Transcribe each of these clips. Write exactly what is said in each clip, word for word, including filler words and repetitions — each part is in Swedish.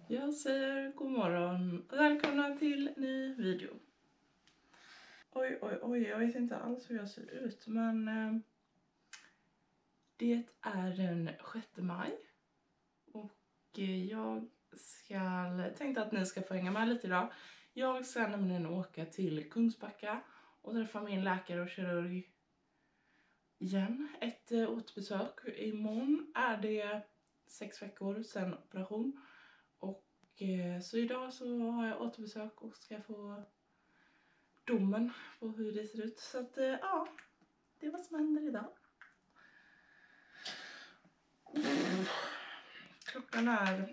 Jag säger god morgon och välkomna till ny video. Oj, oj, oj, jag vet inte alls hur jag ser ut, men eh, det är den sjätte maj och eh, jag ska, tänkte att ni ska få hänga med lite idag. Jag ska nämligen åka till Kungsbacka och träffa min läkare och kirurg igen. Ett eh, återbesök. Imorgon är det sex veckor sedan operation. Och eh, så idag så har jag återbesök och ska få domen på hur det ser ut. Så att eh, ja, det är vad som händer idag. Mm. Klockan är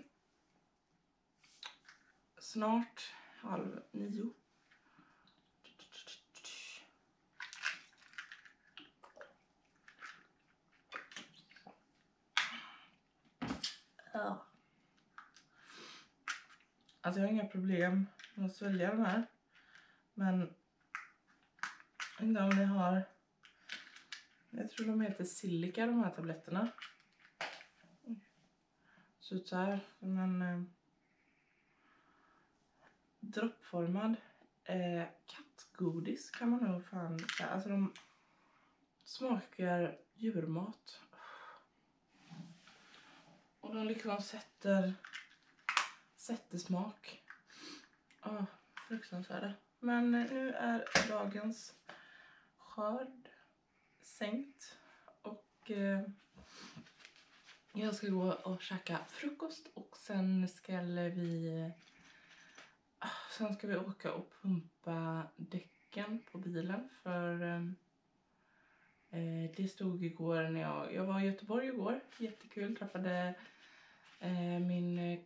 snart halv nio. Ja. Alltså jag har inga problem med att svälja de här. Men inte om ni har, jag tror de heter Silica, de här tabletterna. Så ut så här, men eh, droppformad eh, kattgodis kan man nog fan säga. Alltså de smakar djurmat. Och de liksom sätter sätter smak. Åh, fruktansvärda. Men nu är dagens skörd sänkt. Och eh, jag ska gå och käka frukost. Och sen ska vi Sen ska vi åka och pumpa däcken på bilen. För eh, det stod igår när jag, jag var i Göteborg igår. Jättekul. Träffade eh, min eh,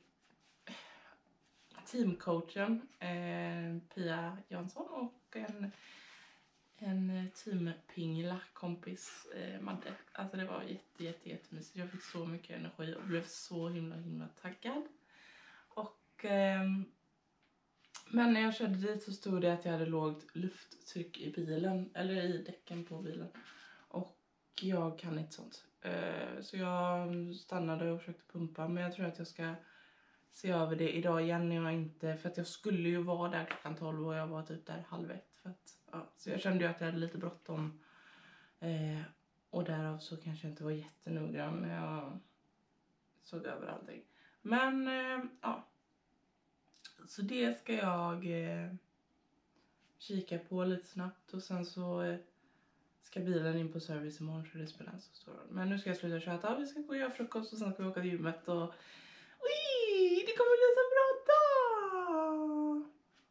teamcoachen eh, Pia Jansson och en, en teampingla kompis eh, Madde. Alltså det var jätte, jätte, jättemysigt. Jag fick så mycket energi och blev så himla himla taggad. Och eh, men när jag körde dit så stod det att jag hade lågt lufttryck i bilen. Eller i däcken på bilen. Och jag kan inte sånt. Uh, så jag stannade och försökte pumpa. Men jag tror att jag ska se över det idag igen när jag inte... För att jag skulle ju vara där klockan tolv och jag var typ där halv ett. För att, ja, så jag kände ju att jag hade lite bråttom. Uh, och därav så kanske jag inte var jättenoggrann när jag såg över allting. Men uh, ja... Så det ska jag eh, kika på lite snabbt. Och sen så eh, ska bilen in på service imorgon. Så det spelar en så stor roll. Men nu ska jag sluta köta. Vi ska gå och göra frukost. Och sen ska vi åka till gymmet. Och oj, det kommer bli så bra dag.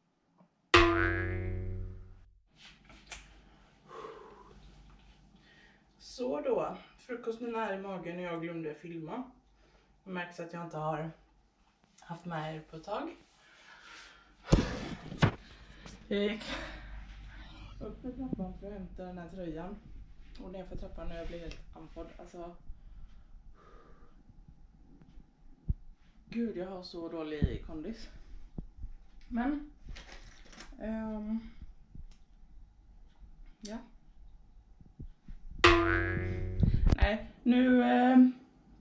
Så då. Frukosten är i magen och jag glömde filma. Det märks att jag inte har haft med er på ett tag. Jag gick upp för trappan för att hämta den här tröjan. Och ner för trappan när jag blev helt andfådd. Alltså... Gud, jag har så dålig kondis. Men... Um, ja. Nej, nu... Uh,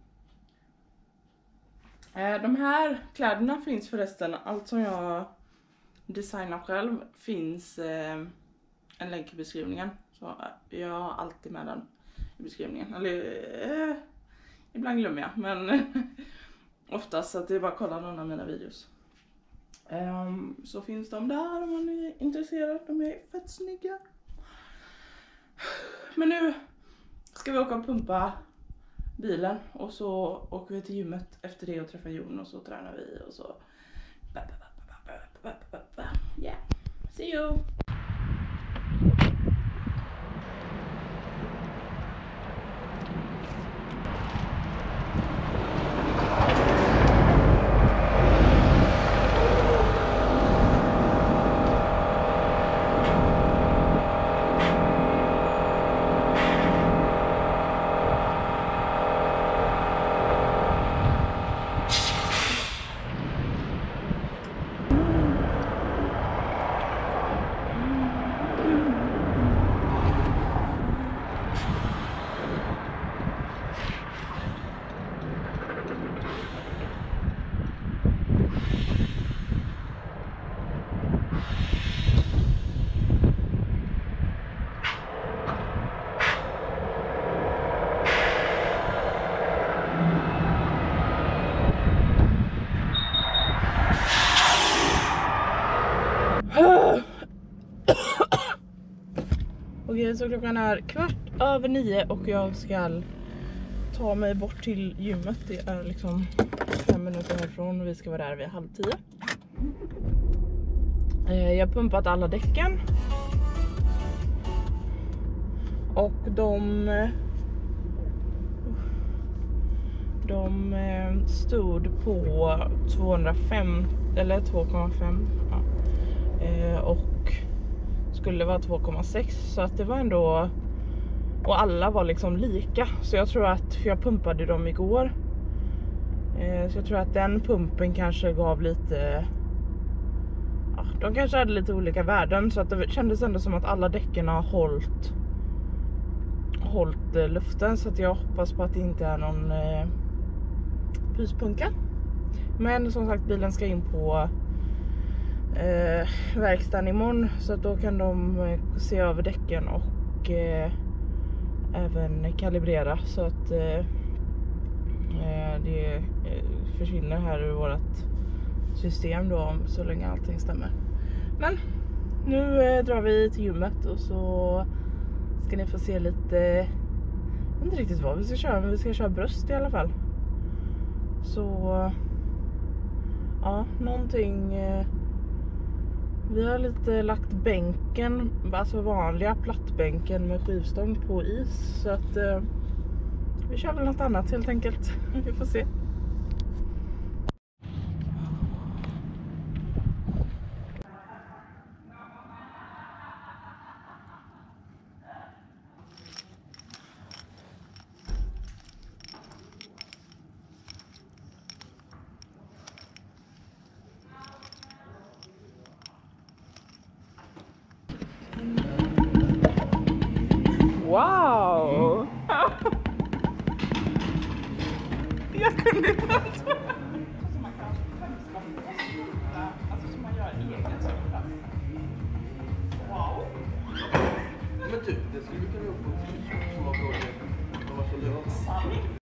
uh, de här kläderna finns förresten. Allt som jag... designar själv finns eh, en länk i beskrivningen. Så eh, jag har alltid med den i beskrivningen. Eller eh, ibland glömmer jag. Men oftast att det är bara att kolla någon av mina videos. Um, så finns de där om man är intresserad. De är fett snygga. Men nu ska vi åka och pumpa bilen. Och så åker vi till gymmet efter det och träffar Jon. Och så tränar vi och så... Yeah, see you. Okej, så klockan är kvart över nio och jag ska ta mig bort till gymmet. Det är liksom fem minuter härifrån och vi ska vara där vid halv tio. Jag har pumpat alla däcken. Och de... De stod på tvåhundrafem eller två komma fem. Ja. Och skulle vara två komma sex, så att det var ändå, och alla var liksom lika, så jag tror att, för jag pumpade dem igår, så jag tror att den pumpen kanske gav lite, ja, de kanske hade lite olika värden, så att det kändes ändå som att alla däcken har hållit hållit luften, så att jag hoppas på att det inte är någon eh, pyspunka. Men som sagt, bilen ska in på Eh, verkstaden imorgon, så att då kan de eh, se över däcken och eh, även kalibrera, så att eh, det eh, försvinner här ur vårt system då, så länge allting stämmer. Men nu eh, drar vi till gymmet och så ska ni få se lite, jag vet inte riktigt vad vi ska köra, men vi ska köra bröst i alla fall. Så ja, någonting eh, vi har lite lagt bänken, alltså vanliga plattbänken med skivstång på is, så att eh, vi kör väl något annat helt enkelt. Vi får se. Wow! Jag kunde inte ens. Alltså man kan alltså som man gör egen sådär. Wow! Men typ, det skulle vi kunna göra på ett som var bra det. Vad som det var.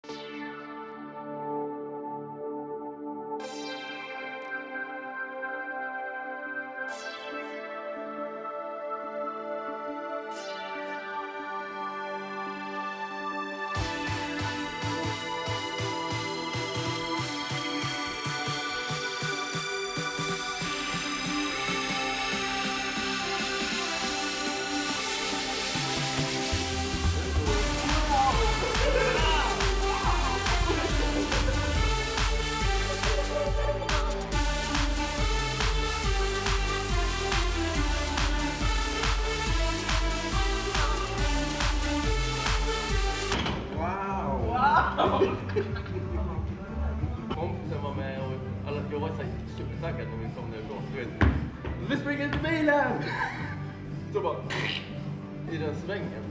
Kompisen var med och alla, jag var så supertaggad när vi kom därifrån. Du vet, vi springer till bilen! Så bara, i den svängen.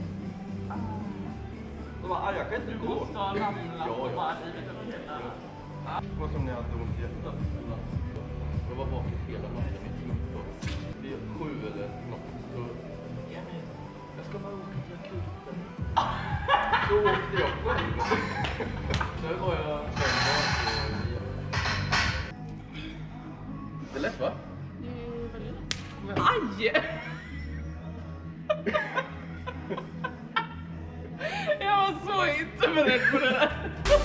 Så bara, jag kan inte gå. Du måste ha ramlat och bara rivit upp hela. Det var som när jag hade ont i hjärtat. Jag var vaken hela natten i klubben. Vid sju eller något. Så, jag ska bara åka till akuten. Så åkte jag själv. Nu var jag fem. Det är lätt, va? Det är väldigt lätt. Aj! Jag var så inte beredd på det där.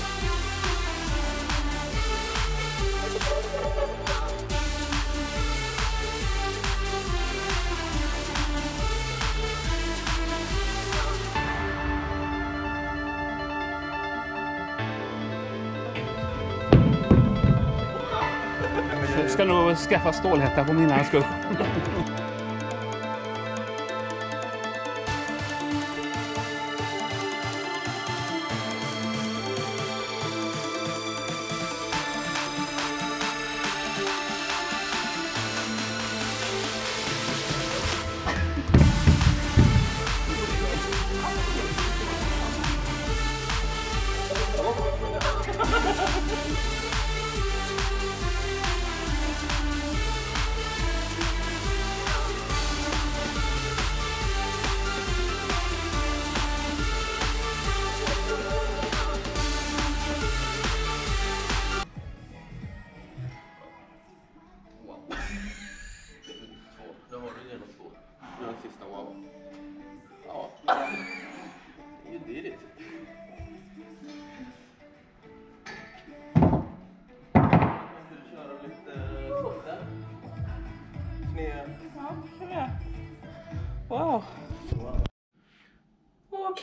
Ska nog skaffa stålhätta på min skull.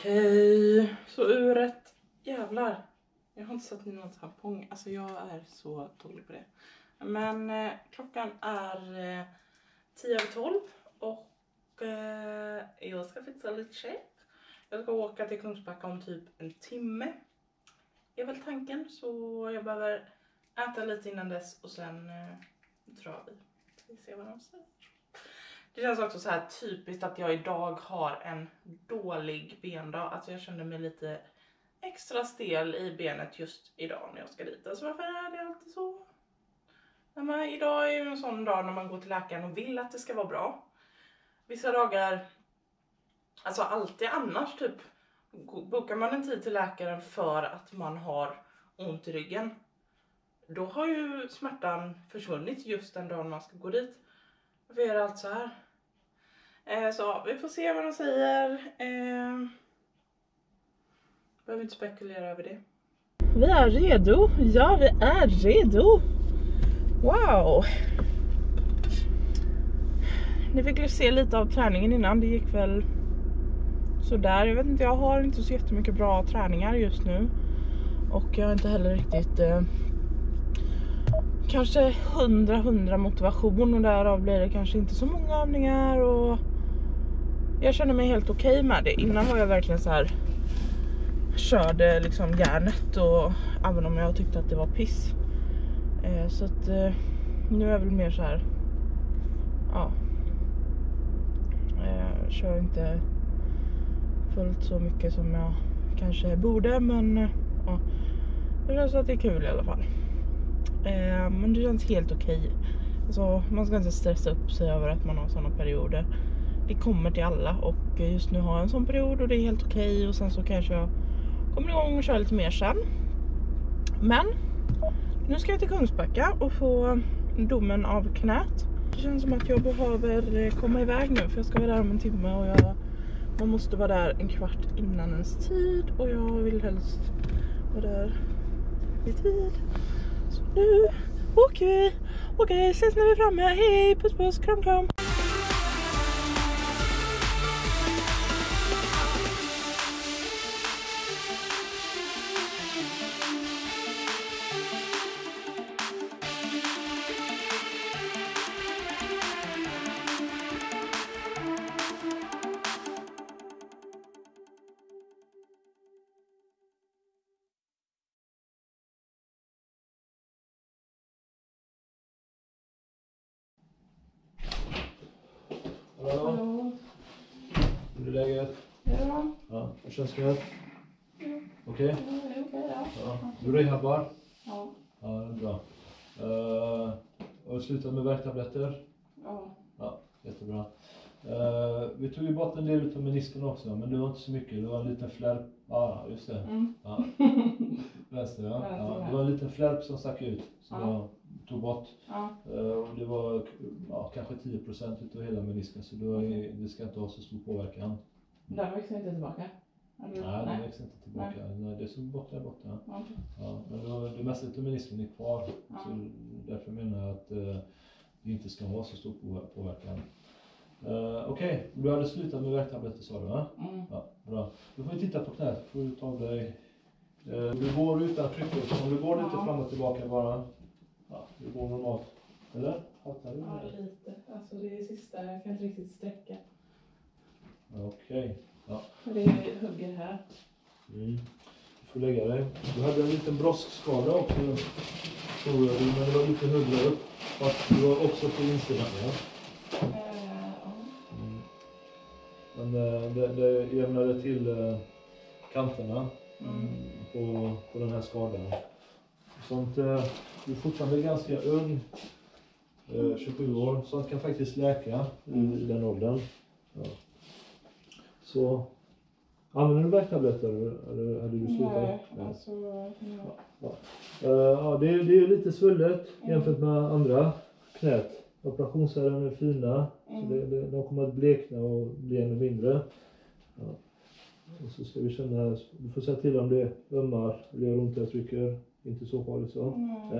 Okej, så uret. Jävlar. Jag har inte satt i någon tampong. Alltså jag är så dålig på det. Men eh, klockan är eh, tio över tolv. Och eh, jag ska fixa lite shape. Jag ska åka till Kungsbacka om typ en timme. Det är väl tanken. Så jag behöver äta lite innan dess. Och sen eh, drar vi. Vi ser vad de säger. Det känns också så här typiskt att jag idag har en dålig bendag. Alltså jag kände mig lite extra stel i benet just idag när jag ska dit. Alltså varför är det alltid så? När man, idag är ju en sån dag när man går till läkaren och vill att det ska vara bra. Vissa dagar, alltså alltid annars typ, bokar man en tid till läkaren för att man har ont i ryggen. Då har ju smärtan försvunnit just den dagen man ska gå dit. Varför är det allt så här? Eh, så vi får se vad de säger. Eh, behöver inte spekulera över det. Vi är redo. Ja, vi är redo. Wow. Ni fick ju se lite av träningen innan. Det gick väl sådär. Jag vet inte, jag har inte så jättemycket bra träningar just nu. Och jag har inte heller riktigt eh, kanske hundra hundra motivation. Och därav blir det kanske inte så många övningar. Och jag känner mig helt okej okay med det. Innan var jag verkligen så här, körde liksom järnet. Och även om jag tyckte att det var piss. Eh, så att eh, nu är jag väl mer så här. Ja. Jag kör inte fullt så mycket som jag kanske borde. Men ja, det känns att det är kul i alla fall. Eh, men det känns helt okej. Okay. Alltså, man ska inte stressa upp sig över att man har sådana perioder. Det kommer till alla. Och just nu har jag en sån period och det är helt okej. Okay. Och sen så kanske jag kommer igång och kör lite mer sen. Men nu ska jag till Kungsbacka och få domen av knät. Det känns som att jag behöver komma iväg nu, för jag ska vara där om en timme och jag, man måste vara där en kvart innan ens tid och jag vill helst vara där i tid. Så nu åker vi. Okej, ses när vi är framme. Hej, puss puss, kram kram. Hallå? Hur är läget? Ja. Ja, hur känns det? Ja. Okej? Ja, det är okej, ja. Ja. Du rehabbar? Ja. Ja, det är bra. Uh, och slutat med värktabletter? Ja. Ja, jättebra. Uh, vi tog ju bort en del av menisken också, men det var inte så mycket. Det var en liten flärp. Ja, just det. Mm. Ja. Vänster, ja. Ja. Det var en liten flärp som stack ut. Som ja. jag tog bort. Ja. Uh, och det var ja, kanske tio procent av hela menisken. Så det, var, det ska inte ha så stor påverkan. Den växer inte tillbaka? Eller? Nej, den växer inte tillbaka. Nej. Nej, det är som borta där borta. Okay. Ja, men det, var, det mesta av menisken är kvar. Ja. Så därför menar jag att uh, det inte ska ha så stor påverkan. Uh, Okej, okay. Du hade slutat med värktabletter, sa du, va? Mm. Ja, bra. Du får titta på knät. Får du ta dig. Uh, du går utan trycket. Om du går lite ja. fram och tillbaka bara. Ja, det går normalt. Eller? Hattar du? Ja, lite. Alltså det är sista. Jag kan inte riktigt sträcka. Okej. Okay. Ja. Det är hugger här. Mm. Du får lägga dig. Du hade en liten broskskada också. Men det var lite högre upp. Fast det var också på insidan, ja. Mm. Men det, det jämnade till uh, kanterna mm. på, på den här skadan. Sånt, uh, du är fortfarande ganska ung, uh, tjugosju år. Sånt kan faktiskt läka mm. i, i den åldern. Ja. Så använder du värktabletter eller hade du slutat? Nej, alltså... Ja. Ja. Uh, ja, det, är, det är lite svullet mm. jämfört med andra knät. Operationsärren är fina, mm. så det, det, de kommer att blekna och bli ännu mindre. Ja. Och så ska vi känna, du får säga till om det ömmar eller gör ont jag trycker. Inte så farligt så. Mm. Ja.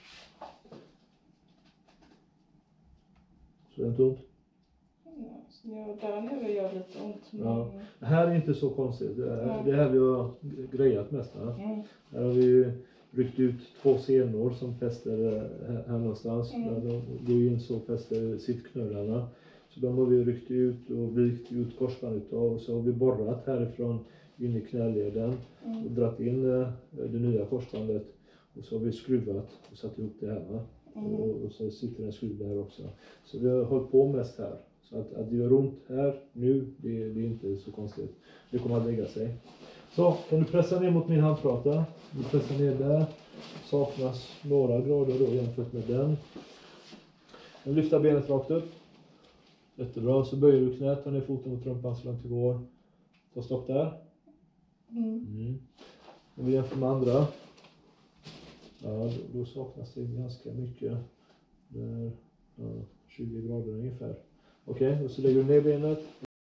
Så är det inte ont? Ja, Ja, där nere gör lite ont. Men... Ja. Det här är inte så konstigt. Det är, Ja. det här vi har grejat mest. Här, Mm. här har vi ryckt ut två senor som fäster här, här någonstans. Mm. Där de går in så fäster sittknölarna. Så de har vi ryckt ut och vikt ut korsbandet av. Och så har vi borrat härifrån in i knäleden Mm. och dratt in eh, det nya korsbandet. Och så har vi skruvat och satt ihop det här. Va? Mm. Och, och så sitter en skruv där också. Så vi har hållit på mest här. Så att, att det gör ont här nu, det, det är inte så konstigt. Det kommer att lägga sig. Så, kan du pressa ner mot min handflata? Du pressar ner där. Saknas några grader då jämfört med den. Nu lyfter benet rakt upp. Jättebra. Så böjer du knät, tar ner foten mot rumpan så långt det går. Ta stopp där. Mm. Mm. Om vi jämför med andra. Ja, då, då saknas det ganska mycket. Där, ja, tjugo grader ungefär. Okej, okay, och så lägger du ner benet.